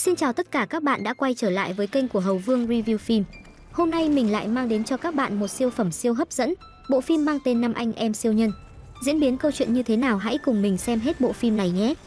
Xin chào tất cả các bạn đã quay trở lại với kênh của Hầu Vương Review Phim. Hôm nay mình lại mang đến cho các bạn một siêu phẩm siêu hấp dẫn, bộ phim mang tên Năm Anh Em Siêu Nhân. Diễn biến câu chuyện như thế nào hãy cùng mình xem hết bộ phim này nhé.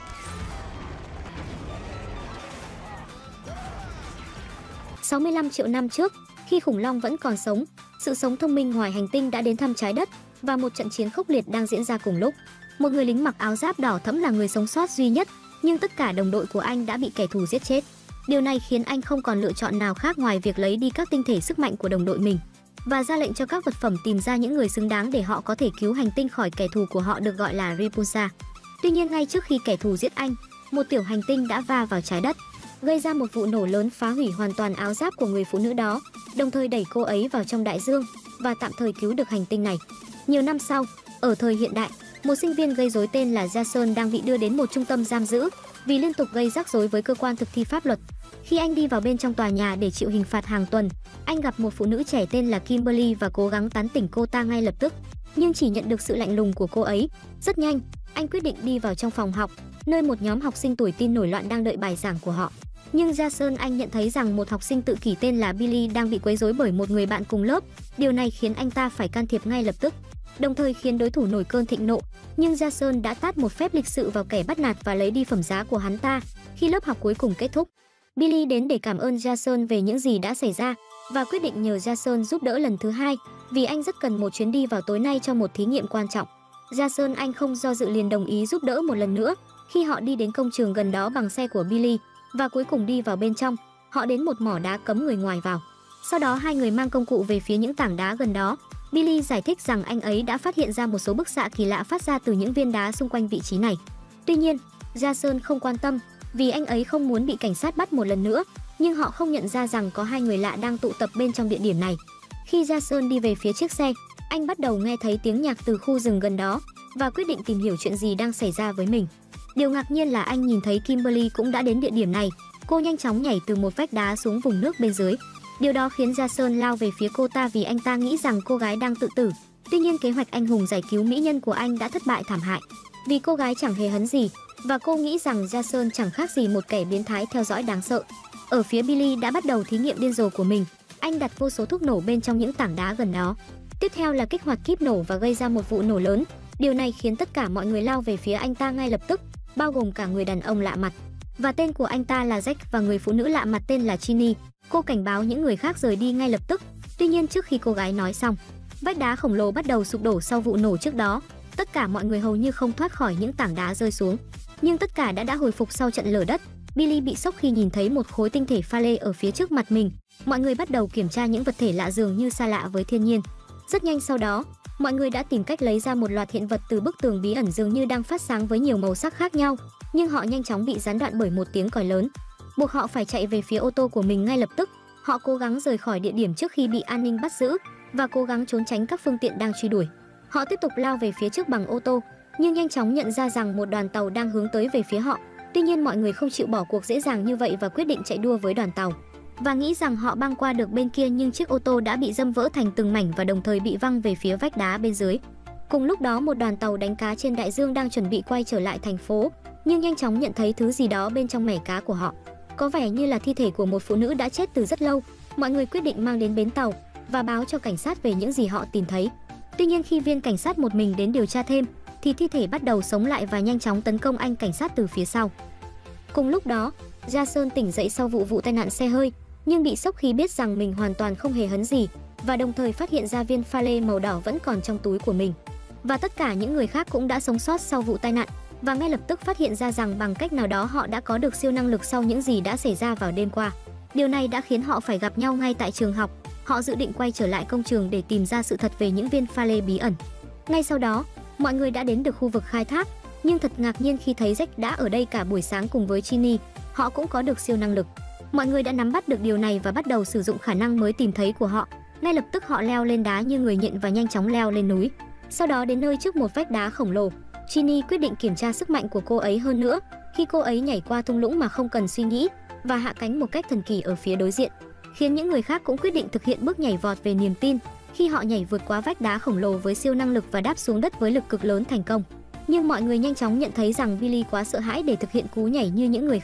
$65 triệu năm trước, khi khủng long vẫn còn sống, sự sống thông minh ngoài hành tinh đã đến thăm trái đất và một trận chiến khốc liệt đang diễn ra cùng lúc. Một người lính mặc áo giáp đỏ thẫm là người sống sót duy nhất, nhưng tất cả đồng đội của anh đã bị kẻ thù giết chết. Điều này khiến anh không còn lựa chọn nào khác ngoài việc lấy đi các tinh thể sức mạnh của đồng đội mình và ra lệnh cho các vật phẩm tìm ra những người xứng đáng để họ có thể cứu hành tinh khỏi kẻ thù của họ được gọi là Repulsa. Tuy nhiên ngay trước khi kẻ thù giết anh, một tiểu hành tinh đã va vào trái đất, gây ra một vụ nổ lớn phá hủy hoàn toàn áo giáp của người phụ nữ đó, đồng thời đẩy cô ấy vào trong đại dương và tạm thời cứu được hành tinh này. Nhiều năm sau, ở thời hiện đại, một sinh viên gây rối tên là Jason đang bị đưa đến một trung tâm giam giữ vì liên tục gây rắc rối với cơ quan thực thi pháp luật. Khi anh đi vào bên trong tòa nhà để chịu hình phạt hàng tuần, anh gặp một phụ nữ trẻ tên là Kimberly và cố gắng tán tỉnh cô ta ngay lập tức, nhưng chỉ nhận được sự lạnh lùng của cô ấy. Rất nhanh, anh quyết định đi vào trong phòng học, nơi một nhóm học sinh tuổi teen nổi loạn đang đợi bài giảng của họ. Nhưng Jason anh nhận thấy rằng một học sinh tự kỷ tên là Billy đang bị quấy rối bởi một người bạn cùng lớp. Điều này khiến anh ta phải can thiệp ngay lập tức, đồng thời khiến đối thủ nổi cơn thịnh nộ. Nhưng Jason đã tát một phép lịch sự vào kẻ bắt nạt và lấy đi phẩm giá của hắn ta. Khi lớp học cuối cùng kết thúc, Billy đến để cảm ơn Jason về những gì đã xảy ra và quyết định nhờ Jason giúp đỡ lần thứ hai vì anh rất cần một chuyến đi vào tối nay cho một thí nghiệm quan trọng. Jason anh không do dự liền đồng ý giúp đỡ một lần nữa. Khi họ đi đến công trường gần đó bằng xe của Billy và cuối cùng đi vào bên trong, họ đến một mỏ đá cấm người ngoài vào. Sau đó hai người mang công cụ về phía những tảng đá gần đó. Billy giải thích rằng anh ấy đã phát hiện ra một số bức xạ kỳ lạ phát ra từ những viên đá xung quanh vị trí này. Tuy nhiên, Jason không quan tâm vì anh ấy không muốn bị cảnh sát bắt một lần nữa, nhưng họ không nhận ra rằng có hai người lạ đang tụ tập bên trong địa điểm này. Khi Jason đi về phía chiếc xe, anh bắt đầu nghe thấy tiếng nhạc từ khu rừng gần đó và quyết định tìm hiểu chuyện gì đang xảy ra với mình. Điều ngạc nhiên là anh nhìn thấy Kimberly cũng đã đến địa điểm này. Cô nhanh chóng nhảy từ một vách đá xuống vùng nước bên dưới. Điều đó khiến Jason lao về phía cô ta vì anh ta nghĩ rằng cô gái đang tự tử. Tuy nhiên kế hoạch anh hùng giải cứu mỹ nhân của anh đã thất bại thảm hại vì cô gái chẳng hề hấn gì và cô nghĩ rằng Jason chẳng khác gì một kẻ biến thái theo dõi đáng sợ. Ở phía Billy đã bắt đầu thí nghiệm điên rồ của mình. Anh đặt vô số thuốc nổ bên trong những tảng đá gần đó. Tiếp theo là kích hoạt kíp nổ và gây ra một vụ nổ lớn. Điều này khiến tất cả mọi người lao về phía anh ta ngay lập tức, bao gồm cả người đàn ông lạ mặt. Và tên của anh ta là Jack và người phụ nữ lạ mặt tên là Ginny. Cô cảnh báo những người khác rời đi ngay lập tức. Tuy nhiên trước khi cô gái nói xong, vách đá khổng lồ bắt đầu sụp đổ sau vụ nổ trước đó. Tất cả mọi người hầu như không thoát khỏi những tảng đá rơi xuống. Nhưng tất cả đã hồi phục sau trận lở đất. Billy bị sốc khi nhìn thấy một khối tinh thể pha lê ở phía trước mặt mình. Mọi người bắt đầu kiểm tra những vật thể lạ dường như xa lạ với thiên nhiên. Rất nhanh sau đó, mọi người đã tìm cách lấy ra một loạt hiện vật từ bức tường bí ẩn dường như đang phát sáng với nhiều màu sắc khác nhau. Nhưng họ nhanh chóng bị gián đoạn bởi một tiếng còi lớn, buộc họ phải chạy về phía ô tô của mình ngay lập tức. Họ cố gắng rời khỏi địa điểm trước khi bị an ninh bắt giữ và cố gắng trốn tránh các phương tiện đang truy đuổi. Họ tiếp tục lao về phía trước bằng ô tô, nhưng nhanh chóng nhận ra rằng một đoàn tàu đang hướng tới về phía họ. Tuy nhiên mọi người không chịu bỏ cuộc dễ dàng như vậy và quyết định chạy đua với đoàn tàu và nghĩ rằng họ băng qua được bên kia, nhưng chiếc ô tô đã bị dâm vỡ thành từng mảnh và đồng thời bị văng về phía vách đá bên dưới. Cùng lúc đó một đoàn tàu đánh cá trên đại dương đang chuẩn bị quay trở lại thành phố, nhưng nhanh chóng nhận thấy thứ gì đó bên trong mẻ cá của họ. Có vẻ như là thi thể của một phụ nữ đã chết từ rất lâu. Mọi người quyết định mang đến bến tàu và báo cho cảnh sát về những gì họ tìm thấy. Tuy nhiên khi viên cảnh sát một mình đến điều tra thêm thì thi thể bắt đầu sống lại và nhanh chóng tấn công anh cảnh sát từ phía sau. Cùng lúc đó, Jason tỉnh dậy sau vụ tai nạn xe hơi, nhưng bị sốc khi biết rằng mình hoàn toàn không hề hấn gì và đồng thời phát hiện ra viên pha lê màu đỏ vẫn còn trong túi của mình. Và tất cả những người khác cũng đã sống sót sau vụ tai nạn và ngay lập tức phát hiện ra rằng bằng cách nào đó họ đã có được siêu năng lực sau những gì đã xảy ra vào đêm qua. Điều này đã khiến họ phải gặp nhau ngay tại trường học. Họ dự định quay trở lại công trường để tìm ra sự thật về những viên pha lê bí ẩn. Ngay sau đó, mọi người đã đến được khu vực khai thác, nhưng thật ngạc nhiên khi thấy Jack đã ở đây cả buổi sáng cùng với Ginny. Họ cũng có được siêu năng lực. Mọi người đã nắm bắt được điều này và bắt đầu sử dụng khả năng mới tìm thấy của họ. Ngay lập tức họ leo lên đá như người nhện và nhanh chóng leo lên núi. Sau đó đến nơi trước một vách đá khổng lồ, Ginny quyết định kiểm tra sức mạnh của cô ấy hơn nữa khi cô ấy nhảy qua thung lũng mà không cần suy nghĩ và hạ cánh một cách thần kỳ ở phía đối diện, khiến những người khác cũng quyết định thực hiện bước nhảy vọt về niềm tin khi họ nhảy vượt qua vách đá khổng lồ với siêu năng lực và đáp xuống đất với lực cực lớn thành công. Nhưng mọi người nhanh chóng nhận thấy rằng Billy quá sợ hãi để thực hiện cú nhảy như những người khác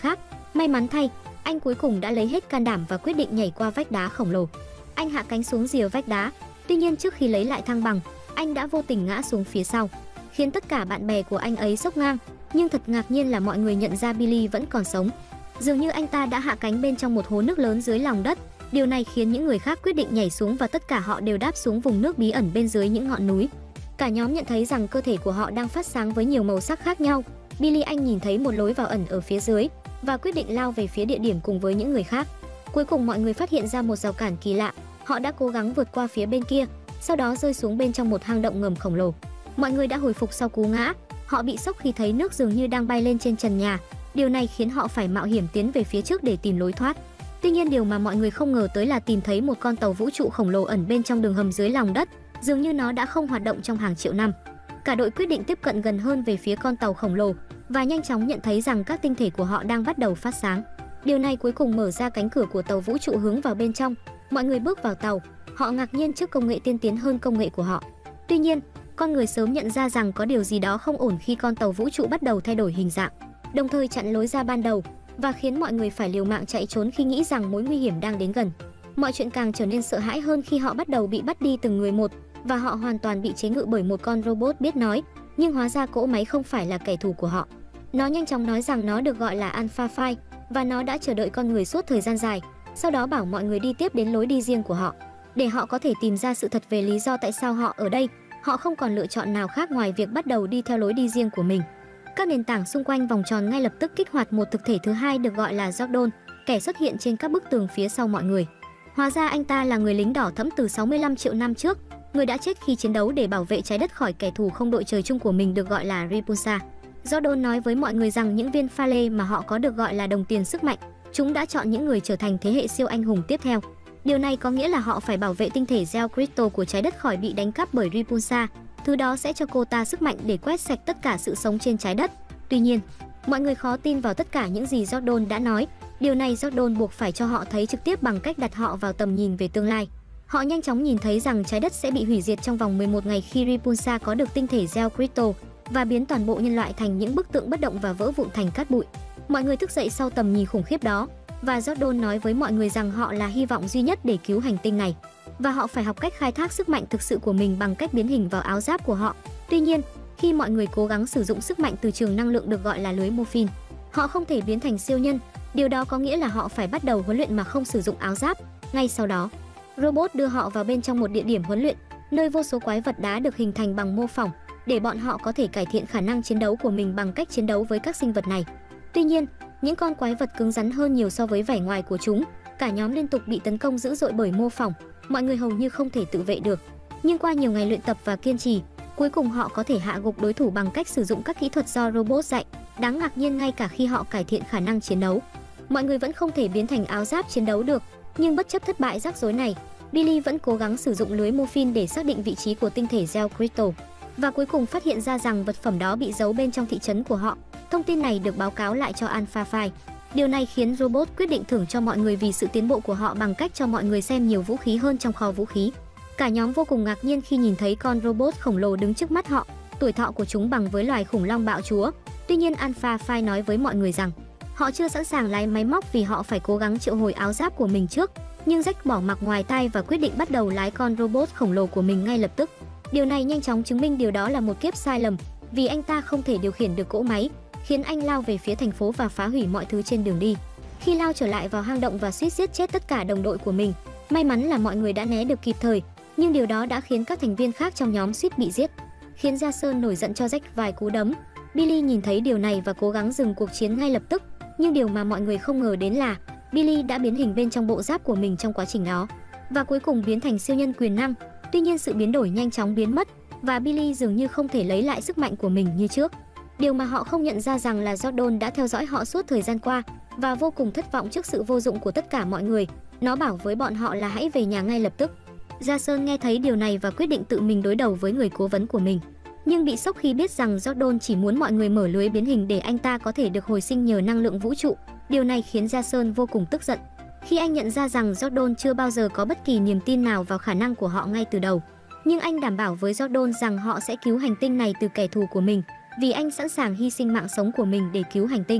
May mắn thay, anh cuối cùng đã lấy hết can đảm và quyết định nhảy qua vách đá khổng lồ. Anh hạ cánh xuống rìa vách đá, tuy nhiên trước khi lấy lại thăng bằng, anh đã vô tình ngã xuống phía sau, khiến tất cả bạn bè của anh ấy sốc ngang. Nhưng thật ngạc nhiên là mọi người nhận ra Billy vẫn còn sống. Dường như anh ta đã hạ cánh bên trong một hố nước lớn dưới lòng đất. Điều này khiến những người khác quyết định nhảy xuống và tất cả họ đều đáp xuống vùng nước bí ẩn bên dưới những ngọn núi. Cả nhóm nhận thấy rằng cơ thể của họ đang phát sáng với nhiều màu sắc khác nhau. Billy anh nhìn thấy một lối vào ẩn ở phía dưới và quyết định lao về phía địa điểm cùng với những người khác. Cuối cùng mọi người phát hiện ra một rào cản kỳ lạ. Họ đã cố gắng vượt qua phía bên kia, sau đó rơi xuống bên trong một hang động ngầm khổng lồ. Mọi người đã hồi phục sau cú ngã. Họ bị sốc khi thấy nước dường như đang bay lên trên trần nhà. Điều này khiến họ phải mạo hiểm tiến về phía trước để tìm lối thoát. Tuy nhiên điều mà mọi người không ngờ tới là tìm thấy một con tàu vũ trụ khổng lồ ẩn bên trong đường hầm dưới lòng đất. Dường như nó đã không hoạt động trong hàng triệu năm. Cả đội quyết định tiếp cận gần hơn về phía con tàu khổng lồ và nhanh chóng nhận thấy rằng các tinh thể của họ đang bắt đầu phát sáng. Điều này cuối cùng mở ra cánh cửa của tàu vũ trụ hướng vào bên trong. Mọi người bước vào tàu, họ ngạc nhiên trước công nghệ tiên tiến hơn công nghệ của họ. Tuy nhiên, con người sớm nhận ra rằng có điều gì đó không ổn khi con tàu vũ trụ bắt đầu thay đổi hình dạng, đồng thời chặn lối ra ban đầu và khiến mọi người phải liều mạng chạy trốn khi nghĩ rằng mối nguy hiểm đang đến gần. Mọi chuyện càng trở nên sợ hãi hơn khi họ bắt đầu bị bắt đi từng người một và họ hoàn toàn bị chế ngự bởi một con robot biết nói, nhưng hóa ra cỗ máy không phải là kẻ thù của họ. Nó nhanh chóng nói rằng nó được gọi là Alpha File và nó đã chờ đợi con người suốt thời gian dài, sau đó bảo mọi người đi tiếp đến lối đi riêng của họ để họ có thể tìm ra sự thật về lý do tại sao họ ở đây. Họ không còn lựa chọn nào khác ngoài việc bắt đầu đi theo lối đi riêng của mình. Các nền tảng xung quanh vòng tròn ngay lập tức kích hoạt một thực thể thứ hai được gọi là Zordon, kẻ xuất hiện trên các bức tường phía sau mọi người. Hóa ra anh ta là người lính đỏ thẫm từ 65 triệu năm trước, người đã chết khi chiến đấu để bảo vệ trái đất khỏi kẻ thù không đội trời chung của mình được gọi là Repulsa. Zordon nói với mọi người rằng những viên pha lê mà họ có được gọi là đồng tiền sức mạnh. Chúng đã chọn những người trở thành thế hệ siêu anh hùng tiếp theo. Điều này có nghĩa là họ phải bảo vệ tinh thể Gel Crystal của trái đất khỏi bị đánh cắp bởi Repulsa. Thứ đó sẽ cho cô ta sức mạnh để quét sạch tất cả sự sống trên trái đất. Tuy nhiên, mọi người khó tin vào tất cả những gì Zordon đã nói. Điều này Zordon buộc phải cho họ thấy trực tiếp bằng cách đặt họ vào tầm nhìn về tương lai. Họ nhanh chóng nhìn thấy rằng trái đất sẽ bị hủy diệt trong vòng 11 ngày khi Repulsa có được tinh thể Gel Crystal và biến toàn bộ nhân loại thành những bức tượng bất động và vỡ vụn thành cát bụi. Mọi người thức dậy sau tầm nhìn khủng khiếp đó và Zordon nói với mọi người rằng họ là hy vọng duy nhất để cứu hành tinh này và họ phải học cách khai thác sức mạnh thực sự của mình bằng cách biến hình vào áo giáp của họ. Tuy nhiên, khi mọi người cố gắng sử dụng sức mạnh từ trường năng lượng được gọi là lưới Morphine, họ không thể biến thành siêu nhân. Điều đó có nghĩa là họ phải bắt đầu huấn luyện mà không sử dụng áo giáp. Ngay sau đó, robot đưa họ vào bên trong một địa điểm huấn luyện, nơi vô số quái vật đá được hình thành bằng mô phỏng, để bọn họ có thể cải thiện khả năng chiến đấu của mình bằng cách chiến đấu với các sinh vật này. Tuy nhiên, những con quái vật cứng rắn hơn nhiều so với vẻ ngoài của chúng. Cả nhóm liên tục bị tấn công dữ dội bởi mô phỏng, mọi người hầu như không thể tự vệ được. Nhưng qua nhiều ngày luyện tập và kiên trì, cuối cùng họ có thể hạ gục đối thủ bằng cách sử dụng các kỹ thuật do robot dạy. Đáng ngạc nhiên, ngay cả khi họ cải thiện khả năng chiến đấu, mọi người vẫn không thể biến thành áo giáp chiến đấu được. Nhưng bất chấp thất bại rắc rối này, Billy vẫn cố gắng sử dụng lưới Morphine để xác định vị trí của tinh thể Gel Crystal và cuối cùng phát hiện ra rằng vật phẩm đó bị giấu bên trong thị trấn của họ. Thông tin này được báo cáo lại cho Alpha File. Điều này khiến robot quyết định thưởng cho mọi người vì sự tiến bộ của họ bằng cách cho mọi người xem nhiều vũ khí hơn trong kho vũ khí. Cả nhóm vô cùng ngạc nhiên khi nhìn thấy con robot khổng lồ đứng trước mắt họ. Tuổi thọ của chúng bằng với loài khủng long bạo chúa. Tuy nhiên Alpha File nói với mọi người rằng họ chưa sẵn sàng lái máy móc vì họ phải cố gắng triệu hồi áo giáp của mình trước. Nhưng Jack bỏ mặc ngoài tai và quyết định bắt đầu lái con robot khổng lồ của mình ngay lập tức. Điều này nhanh chóng chứng minh điều đó là một kiếp sai lầm, vì anh ta không thể điều khiển được cỗ máy, khiến anh lao về phía thành phố và phá hủy mọi thứ trên đường đi. Khi lao trở lại vào hang động và suýt giết chết tất cả đồng đội của mình, may mắn là mọi người đã né được kịp thời, nhưng điều đó đã khiến các thành viên khác trong nhóm suýt bị giết, khiến Jason nổi giận cho Jack vài cú đấm. Billy nhìn thấy điều này và cố gắng dừng cuộc chiến ngay lập tức, nhưng điều mà mọi người không ngờ đến là Billy đã biến hình bên trong bộ giáp của mình trong quá trình đó và cuối cùng biến thành siêu nhân quyền năng. Tuy nhiên sự biến đổi nhanh chóng biến mất và Billy dường như không thể lấy lại sức mạnh của mình như trước. Điều mà họ không nhận ra rằng là Zordon đã theo dõi họ suốt thời gian qua và vô cùng thất vọng trước sự vô dụng của tất cả mọi người. Nó bảo với bọn họ là hãy về nhà ngay lập tức. Jason nghe thấy điều này và quyết định tự mình đối đầu với người cố vấn của mình, nhưng bị sốc khi biết rằng Zordon chỉ muốn mọi người mở lưới biến hình để anh ta có thể được hồi sinh nhờ năng lượng vũ trụ. Điều này khiến Jason vô cùng tức giận khi anh nhận ra rằng Zordon chưa bao giờ có bất kỳ niềm tin nào vào khả năng của họ ngay từ đầu. Nhưng anh đảm bảo với Zordon rằng họ sẽ cứu hành tinh này từ kẻ thù của mình, vì anh sẵn sàng hy sinh mạng sống của mình để cứu hành tinh.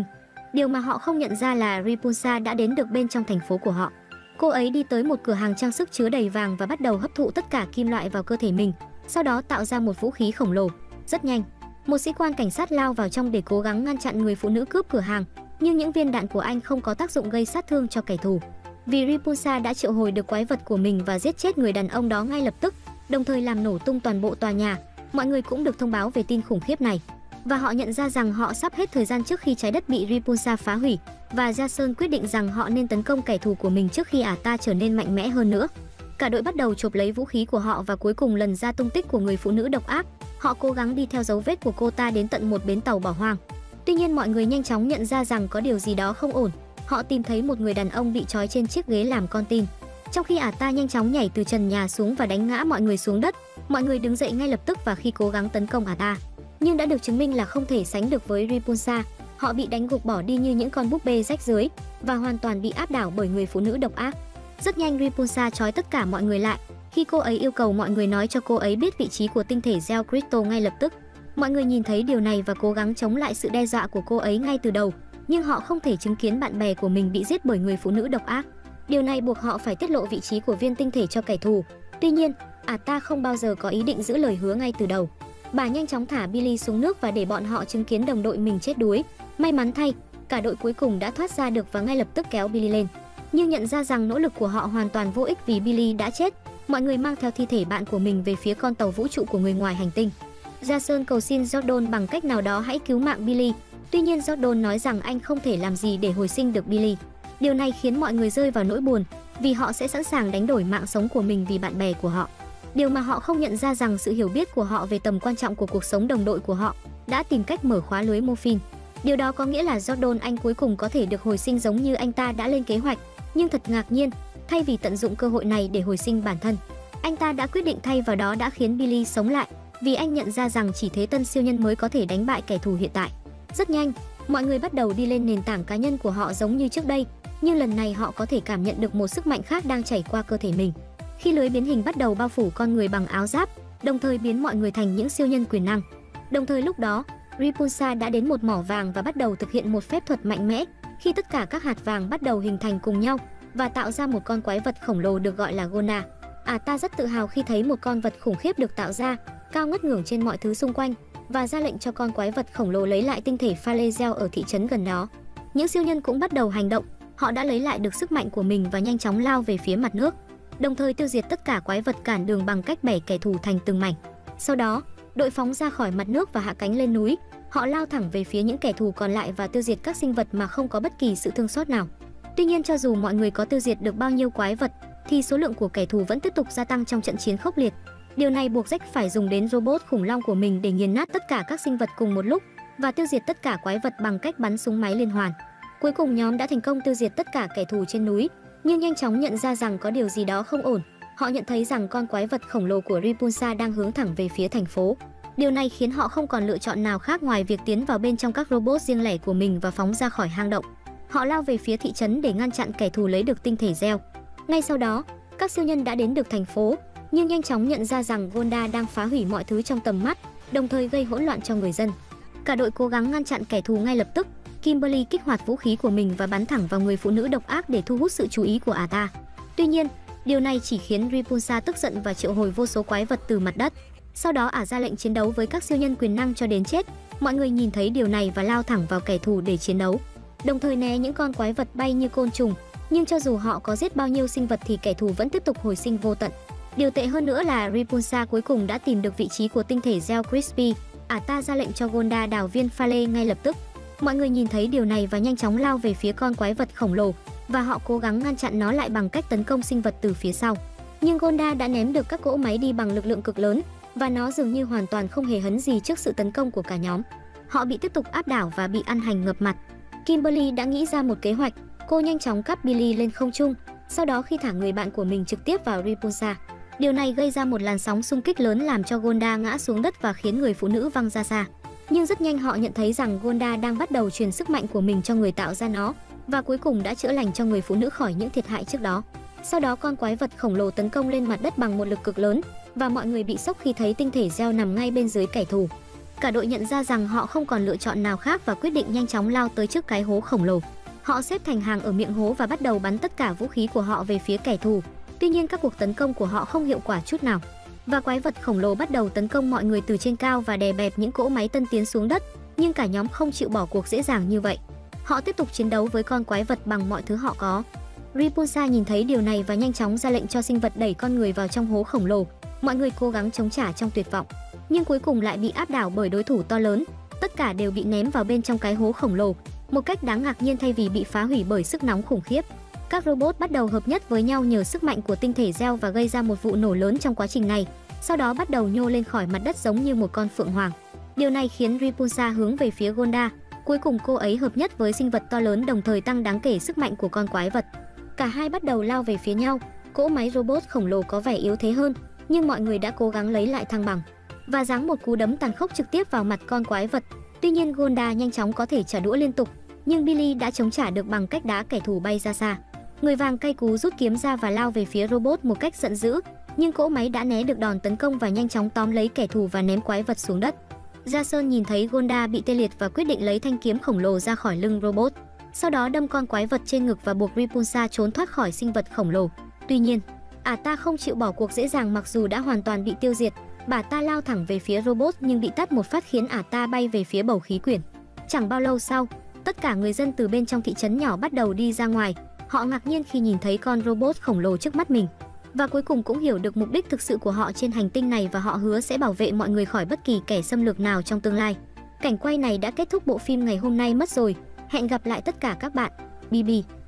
Điều mà họ không nhận ra là Repulsa đã đến được bên trong thành phố của họ. Cô ấy đi tới một cửa hàng trang sức chứa đầy vàng và bắt đầu hấp thụ tất cả kim loại vào cơ thể mình, sau đó tạo ra một vũ khí khổng lồ. Rất nhanh, một sĩ quan cảnh sát lao vào trong để cố gắng ngăn chặn người phụ nữ cướp cửa hàng, nhưng những viên đạn của anh không có tác dụng gây sát thương cho kẻ thù. Vì Repulsa đã triệu hồi được quái vật của mình và giết chết người đàn ông đó ngay lập tức, đồng thời làm nổ tung toàn bộ tòa nhà. Mọi người cũng được thông báo về tin khủng khiếp này, và họ nhận ra rằng họ sắp hết thời gian trước khi trái đất bị Repulsa phá hủy, và Jason quyết định rằng họ nên tấn công kẻ thù của mình trước khi ả ta trở nên mạnh mẽ hơn nữa. Cả đội bắt đầu chộp lấy vũ khí của họ và cuối cùng lần ra tung tích của người phụ nữ độc ác. Họ cố gắng đi theo dấu vết của cô ta đến tận một bến tàu bỏ hoang. Tuy nhiên mọi người nhanh chóng nhận ra rằng có điều gì đó không ổn. Họ tìm thấy một người đàn ông bị trói trên chiếc ghế làm con tin, trong khi ả ta nhanh chóng nhảy từ trần nhà xuống và đánh ngã mọi người xuống đất. Mọi người đứng dậy ngay lập tức và khi cố gắng tấn công ả ta, nhưng đã được chứng minh là không thể sánh được với Repulsa. Họ bị đánh gục bỏ đi như những con búp bê rách rưới và hoàn toàn bị áp đảo bởi người phụ nữ độc ác. Rất nhanh Repulsa trói tất cả mọi người lại khi cô ấy yêu cầu mọi người nói cho cô ấy biết vị trí của tinh thể gel crystal ngay lập tức. Mọi người nhìn thấy điều này và cố gắng chống lại sự đe dọa của cô ấy ngay từ đầu, nhưng họ không thể chứng kiến bạn bè của mình bị giết bởi người phụ nữ độc ác. Điều này buộc họ phải tiết lộ vị trí của viên tinh thể cho kẻ thù. Tuy nhiên, ả ta không bao giờ có ý định giữ lời hứa ngay từ đầu. Bà nhanh chóng thả Billy xuống nước và để bọn họ chứng kiến đồng đội mình chết đuối. May mắn thay, cả đội cuối cùng đã thoát ra được và ngay lập tức kéo Billy lên. Nhưng nhận ra rằng nỗ lực của họ hoàn toàn vô ích vì Billy đã chết, mọi người mang theo thi thể bạn của mình về phía con tàu vũ trụ của người ngoài hành tinh. Jason cầu xin Jordan bằng cách nào đó hãy cứu mạng Billy. Tuy nhiên Jordan nói rằng anh không thể làm gì để hồi sinh được Billy. Điều này khiến mọi người rơi vào nỗi buồn, vì họ sẽ sẵn sàng đánh đổi mạng sống của mình vì bạn bè của họ. Điều mà họ không nhận ra rằng sự hiểu biết của họ về tầm quan trọng của cuộc sống đồng đội của họ đã tìm cách mở khóa lưới morphine. Điều đó có nghĩa là Jordan anh cuối cùng có thể được hồi sinh giống như anh ta đã lên kế hoạch. Nhưng thật ngạc nhiên, thay vì tận dụng cơ hội này để hồi sinh bản thân, anh ta đã quyết định thay vào đó đã khiến Billy sống lại, vì anh nhận ra rằng chỉ thế tân siêu nhân mới có thể đánh bại kẻ thù hiện tại. Rất nhanh, mọi người bắt đầu đi lên nền tảng cá nhân của họ giống như trước đây, nhưng lần này họ có thể cảm nhận được một sức mạnh khác đang chảy qua cơ thể mình. Khi lưới biến hình bắt đầu bao phủ con người bằng áo giáp, đồng thời biến mọi người thành những siêu nhân quyền năng. Đồng thời lúc đó, Repulsa đã đến một mỏ vàng và bắt đầu thực hiện một phép thuật mạnh mẽ, khi tất cả các hạt vàng bắt đầu hình thành cùng nhau và tạo ra một con quái vật khổng lồ được gọi là Gonda. Ả ta rất tự hào khi thấy một con vật khủng khiếp được tạo ra, cao ngất ngưởng trên mọi thứ xung quanh, và ra lệnh cho con quái vật khổng lồ lấy lại tinh thể Phale Gel ở thị trấn gần đó. Những siêu nhân cũng bắt đầu hành động, họ đã lấy lại được sức mạnh của mình và nhanh chóng lao về phía mặt nước, đồng thời tiêu diệt tất cả quái vật cản đường bằng cách bẻ kẻ thù thành từng mảnh. Sau đó, đội phóng ra khỏi mặt nước và hạ cánh lên núi. Họ lao thẳng về phía những kẻ thù còn lại và tiêu diệt các sinh vật mà không có bất kỳ sự thương xót nào. Tuy nhiên cho dù mọi người có tiêu diệt được bao nhiêu quái vật, thì số lượng của kẻ thù vẫn tiếp tục gia tăng trong trận chiến khốc liệt. Điều này buộc Jack phải dùng đến robot khủng long của mình để nghiền nát tất cả các sinh vật cùng một lúc và tiêu diệt tất cả quái vật bằng cách bắn súng máy liên hoàn. Cuối cùng nhóm đã thành công tiêu diệt tất cả kẻ thù trên núi, nhưng nhanh chóng nhận ra rằng có điều gì đó không ổn. Họ nhận thấy rằng con quái vật khổng lồ của Repulsa đang hướng thẳng về phía thành phố. Điều này khiến họ không còn lựa chọn nào khác ngoài việc tiến vào bên trong các robot riêng lẻ của mình và phóng ra khỏi hang động. Họ lao về phía thị trấn để ngăn chặn kẻ thù lấy được tinh thể gel. Ngay sau đó, các siêu nhân đã đến được thành phố, nhưng nhanh chóng nhận ra rằng Gonda đang phá hủy mọi thứ trong tầm mắt, đồng thời gây hỗn loạn cho người dân. Cả đội cố gắng ngăn chặn kẻ thù ngay lập tức. Kimberly kích hoạt vũ khí của mình và bắn thẳng vào người phụ nữ độc ác để thu hút sự chú ý của ả ta. Tuy nhiên, điều này chỉ khiến Repulsa tức giận và triệu hồi vô số quái vật từ mặt đất. Sau đó ả ra lệnh chiến đấu với các siêu nhân quyền năng cho đến chết. Mọi người nhìn thấy điều này và lao thẳng vào kẻ thù để chiến đấu, đồng thời né những con quái vật bay như côn trùng. Nhưng cho dù họ có giết bao nhiêu sinh vật thì kẻ thù vẫn tiếp tục hồi sinh vô tận. Điều tệ hơn nữa là Repulsa cuối cùng đã tìm được vị trí của tinh thể gel crispy. Ả ta ra lệnh cho Gonda đào viên pha lê ngay lập tức. Mọi người nhìn thấy điều này và nhanh chóng lao về phía con quái vật khổng lồ, và họ cố gắng ngăn chặn nó lại bằng cách tấn công sinh vật từ phía sau. Nhưng Gonda đã ném được các cỗ máy đi bằng lực lượng cực lớn, và nó dường như hoàn toàn không hề hấn gì trước sự tấn công của cả nhóm. Họ bị tiếp tục áp đảo và bị ăn hành ngập mặt. Kimberly đã nghĩ ra một kế hoạch. Cô nhanh chóng cắp Billy lên không trung, sau đó khi thả người bạn của mình trực tiếp vào Repulsa. Điều này gây ra một làn sóng xung kích lớn làm cho Gonda ngã xuống đất và khiến người phụ nữ văng ra xa. Nhưng rất nhanh họ nhận thấy rằng Gonda đang bắt đầu truyền sức mạnh của mình cho người tạo ra nó, và cuối cùng đã chữa lành cho người phụ nữ khỏi những thiệt hại trước đó. Sau đó con quái vật khổng lồ tấn công lên mặt đất bằng một lực cực lớn, và mọi người bị sốc khi thấy tinh thể gel nằm ngay bên dưới kẻ thù. Cả đội nhận ra rằng họ không còn lựa chọn nào khác và quyết định nhanh chóng lao tới trước cái hố khổng lồ. Họ xếp thành hàng ở miệng hố và bắt đầu bắn tất cả vũ khí của họ về phía kẻ thù. Tuy nhiên các cuộc tấn công của họ không hiệu quả chút nào. Và quái vật khổng lồ bắt đầu tấn công mọi người từ trên cao và đè bẹp những cỗ máy tân tiến xuống đất, nhưng cả nhóm không chịu bỏ cuộc dễ dàng như vậy. Họ tiếp tục chiến đấu với con quái vật bằng mọi thứ họ có. Repulsa nhìn thấy điều này và nhanh chóng ra lệnh cho sinh vật đẩy con người vào trong hố khổng lồ. Mọi người cố gắng chống trả trong tuyệt vọng, nhưng cuối cùng lại bị áp đảo bởi đối thủ to lớn. Tất cả đều bị ném vào bên trong cái hố khổng lồ, một cách đáng ngạc nhiên thay vì bị phá hủy bởi sức nóng khủng khiếp. Các robot bắt đầu hợp nhất với nhau nhờ sức mạnh của tinh thể gel và gây ra một vụ nổ lớn trong quá trình này. Sau đó bắt đầu nhô lên khỏi mặt đất giống như một con phượng hoàng. Điều này khiến Repulsa hướng về phía Gonda. Cuối cùng cô ấy hợp nhất với sinh vật to lớn, đồng thời tăng đáng kể sức mạnh của con quái vật. Cả hai bắt đầu lao về phía nhau. Cỗ máy robot khổng lồ có vẻ yếu thế hơn, nhưng mọi người đã cố gắng lấy lại thăng bằng và giáng một cú đấm tàn khốc trực tiếp vào mặt con quái vật. Tuy nhiên Gonda nhanh chóng có thể trả đũa liên tục, nhưng Billy đã chống trả được bằng cách đá kẻ thù bay ra xa. Người vàng cay cú rút kiếm ra và lao về phía robot một cách giận dữ, nhưng cỗ máy đã né được đòn tấn công và nhanh chóng tóm lấy kẻ thù và ném quái vật xuống đất. Jason nhìn thấy Gonda bị tê liệt và quyết định lấy thanh kiếm khổng lồ ra khỏi lưng robot. Sau đó đâm con quái vật trên ngực và buộc Repulsa trốn thoát khỏi sinh vật khổng lồ. Tuy nhiên, ả ta không chịu bỏ cuộc dễ dàng mặc dù đã hoàn toàn bị tiêu diệt. Bà ta lao thẳng về phía robot nhưng bị tát một phát khiến ả ta bay về phía bầu khí quyển. Chẳng bao lâu sau, tất cả người dân từ bên trong thị trấn nhỏ bắt đầu đi ra ngoài. Họ ngạc nhiên khi nhìn thấy con robot khổng lồ trước mắt mình, và cuối cùng cũng hiểu được mục đích thực sự của họ trên hành tinh này, và họ hứa sẽ bảo vệ mọi người khỏi bất kỳ kẻ xâm lược nào trong tương lai. Cảnh quay này đã kết thúc bộ phim ngày hôm nay mất rồi. Hẹn gặp lại tất cả các bạn. BB.